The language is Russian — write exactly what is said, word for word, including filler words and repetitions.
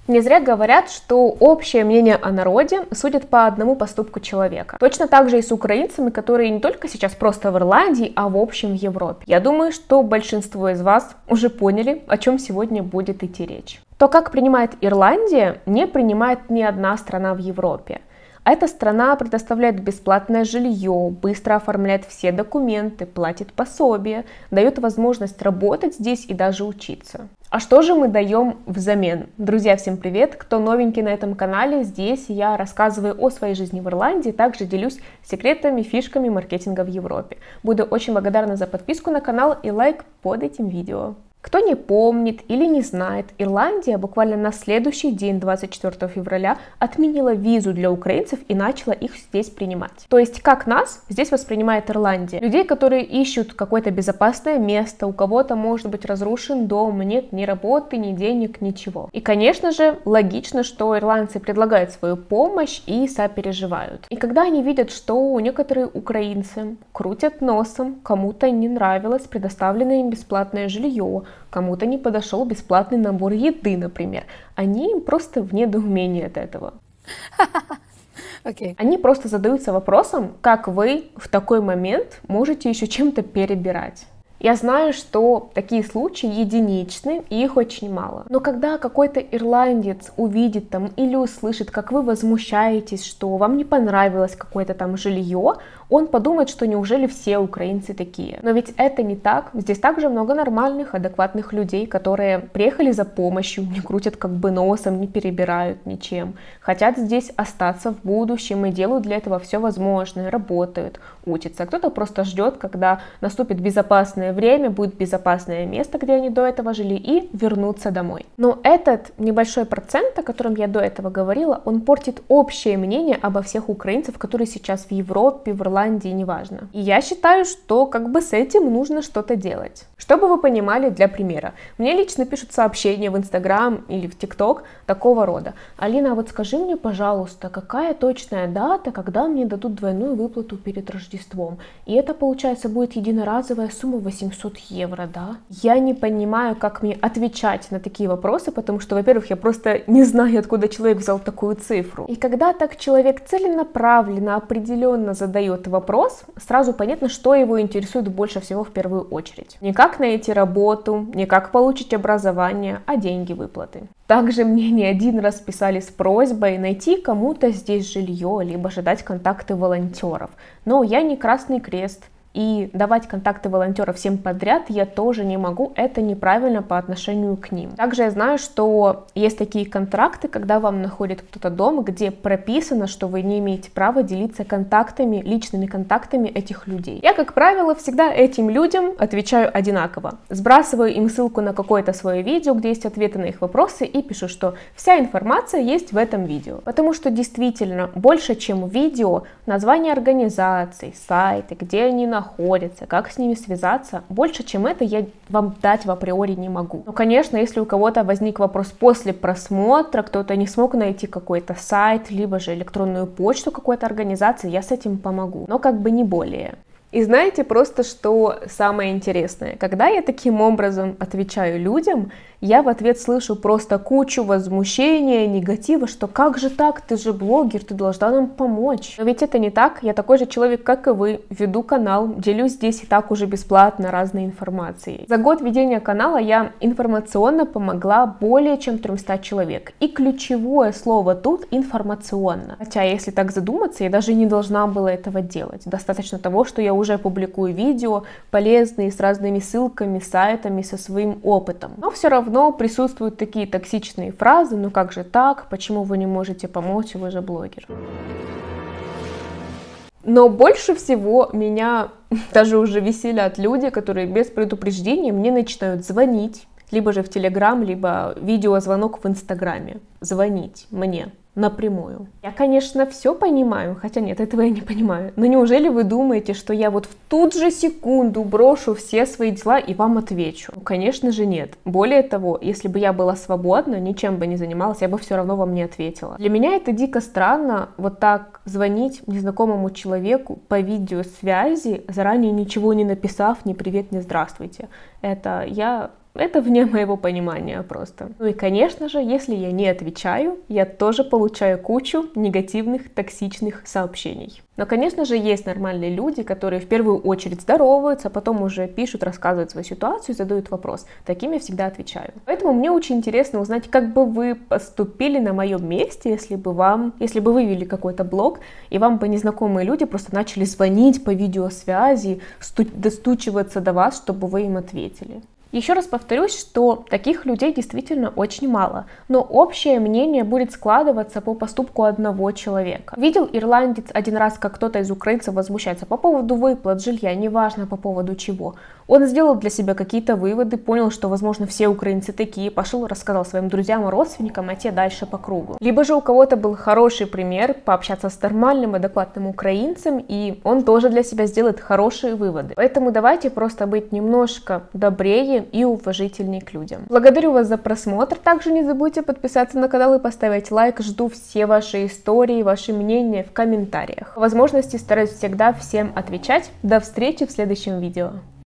Не зря говорят, что общее мнение о народе судят по одному поступку человека. Точно так же и с украинцами, которые не только сейчас просто в Ирландии, а в общем в Европе. Я думаю, что большинство из вас уже поняли, о чем сегодня будет идти речь. То, как принимает Ирландия, не принимает ни одна страна в Европе. Эта страна предоставляет бесплатное жилье, быстро оформляет все документы, платит пособия, дает возможность работать здесь и даже учиться. А что же мы даем взамен? Друзья, всем привет! Кто новенький на этом канале, здесь я рассказываю о своей жизни в Ирландии, также делюсь секретами, фишками маркетинга в Европе. Буду очень благодарна за подписку на канал и лайк под этим видео. Кто не помнит или не знает, Ирландия буквально на следующий день, двадцать четвёртого февраля, отменила визу для украинцев и начала их здесь принимать. То есть, как нас здесь воспринимает Ирландия? Людей, которые ищут какое-то безопасное место, у кого-то может быть разрушен дом, нет ни работы, ни денег, ничего. И, конечно же, логично, что ирландцы предлагают свою помощь и сопереживают. И когда они видят, что некоторые украинцы крутят носом, кому-то не нравилось предоставленное им бесплатное жилье, кому-то не подошел бесплатный набор еды, например. Они просто в недоумении от этого. Okay. Они просто задаются вопросом, как вы в такой момент можете еще чем-то перебирать. Я знаю, что такие случаи единичны, и их очень мало. Но когда какой-то ирландец увидит там или услышит, как вы возмущаетесь, что вам не понравилось какое-то там жилье, он подумает, что неужели все украинцы такие. Но ведь это не так. Здесь также много нормальных, адекватных людей, которые приехали за помощью, не крутят как бы носом, не перебирают ничем. Хотят здесь остаться в будущем и делают для этого все возможное, работают, учатся. Кто-то просто ждет, когда наступит безопасное время, будет безопасное место, где они до этого жили, и вернуться домой. Но этот небольшой процент, о котором я до этого говорила, он портит общее мнение обо всех украинцев, которые сейчас в Европе, в Ирландии, неважно. И я считаю, что как бы с этим нужно что-то делать. Чтобы вы понимали, для примера, мне лично пишут сообщения в Инстаграм или в ТикТок такого рода. Алина, а вот скажи мне, пожалуйста, какая точная дата, когда мне дадут двойную выплату перед Рождеством? И это, получается, будет единоразовая сумма восемьсот евро, да? Я не понимаю, как мне отвечать на такие вопросы, потому что, во-первых, я просто не знаю, откуда человек взял такую цифру. И когда так человек целенаправленно, определенно задает вопрос, сразу понятно, что его интересует больше всего в первую очередь. Не как найти работу, не как получить образование, а деньги, выплаты. Также мне не один раз писали с просьбой найти кому-то здесь жилье, либо же дать контакты волонтеров. Но я не Красный Крест, и давать контакты волонтеров всем подряд я тоже не могу, это неправильно по отношению к ним. Также я знаю, что есть такие контракты, когда вам находит кто-то дом, где прописано, что вы не имеете права делиться контактами, личными контактами этих людей. Я, как правило, всегда этим людям отвечаю одинаково. Сбрасываю им ссылку на какое-то свое видео, где есть ответы на их вопросы, и пишу, что вся информация есть в этом видео. Потому что действительно больше, чем видео, название организаций, сайты, где они находятся, находятся, как с ними связаться, больше, чем это, я вам дать в априори не могу. Но, конечно, если у кого-то возник вопрос после просмотра, кто-то не смог найти какой-то сайт, либо же электронную почту какой-то организации, я с этим помогу, но как бы не более. И знаете просто, что самое интересное? Когда я таким образом отвечаю людям, я в ответ слышу просто кучу возмущения, негатива, что как же так, ты же блогер, ты должна нам помочь. Но ведь это не так, я такой же человек, как и вы, веду канал, делюсь здесь и так уже бесплатно разной информацией. За год ведения канала я информационно помогла более чем тремстам человек. И ключевое слово тут информационно. Хотя, если так задуматься, я даже не должна была этого делать. Достаточно того, что я уже публикую видео полезные с разными ссылками, сайтами, со своим опытом. Но все равно присутствуют такие токсичные фразы: ну как же так, почему вы не можете помочь, вы же блогер. Но больше всего меня даже уже веселят люди, которые без предупреждения мне начинают звонить, либо же в Телеграм, либо видеозвонок в Инстаграме. Звонить мне напрямую. Я, конечно, все понимаю, хотя нет, этого я не понимаю. Но неужели вы думаете, что я вот в ту же секунду брошу все свои дела и вам отвечу? Ну, конечно же, нет. Более того, если бы я была свободна, ничем бы не занималась, я бы все равно вам не ответила. Для меня это дико странно, вот так звонить незнакомому человеку по видеосвязи, заранее ничего не написав, ни привет, ни здравствуйте. Это я Это вне моего понимания просто. Ну и, конечно же, если я не отвечаю, я тоже получаю кучу негативных, токсичных сообщений. Но, конечно же, есть нормальные люди, которые в первую очередь здороваются, а потом уже пишут, рассказывают свою ситуацию, задают вопрос. Таким я всегда отвечаю. Поэтому мне очень интересно узнать, как бы вы поступили на моем месте, если бы вам, если бы вы вели какой-то блог, и вам бы незнакомые люди просто начали звонить по видеосвязи, сту- достучиваться до вас, чтобы вы им ответили. Еще раз повторюсь, что таких людей действительно очень мало, но общее мнение будет складываться по поступку одного человека. Видел ирландец один раз, как кто-то из украинцев возмущается по поводу выплат жилья, неважно по поводу чего. Он сделал для себя какие-то выводы, понял, что, возможно, все украинцы такие, пошел, рассказал своим друзьям и родственникам, а те дальше по кругу. Либо же у кого-то был хороший пример пообщаться с нормальным, адекватным украинцем, и он тоже для себя сделает хорошие выводы. Поэтому давайте просто быть немножко добрее и уважительнее к людям. Благодарю вас за просмотр. Также не забудьте подписаться на канал и поставить лайк. Жду все ваши истории, ваши мнения в комментариях. По возможности стараюсь всегда всем отвечать. До встречи в следующем видео.